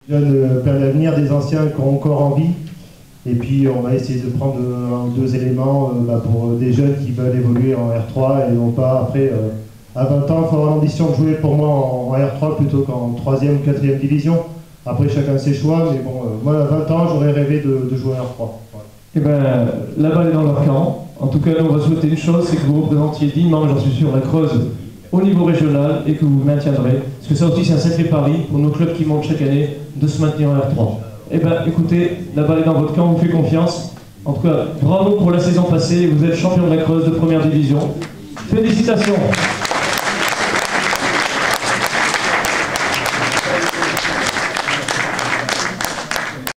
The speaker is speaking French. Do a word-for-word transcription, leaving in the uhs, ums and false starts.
Jeune père d'avenir, des anciens qui ont encore envie. Et puis on va essayer de prendre un ou deux éléments euh, bah, pour des jeunes qui veulent évoluer en R trois et non pas après. Euh, à vingt ans, il faut avoir l'ambition de jouer pour moi en, en R trois plutôt qu'en troisième ou quatrième division. Après chacun ses choix, mais bon, euh, moi à vingt ans, j'aurais rêvé de, de jouer en R trois. Voilà. Et ben, la balle est dans leur camp. En tout cas, nous on va souhaiter une chose, c'est que vous représentiez dignement, j'en suis sûr, la Creuse au niveau régional et que vous vous maintiendrez. Parce que ça aussi c'est un sacré pari pour nos clubs qui montent chaque année de se maintenir en R trois. Eh bien, écoutez, la balle est dans votre camp, on vous fait confiance. En tout cas, bravo pour la saison passée, vous êtes champion de la Creuse de première division. Félicitations!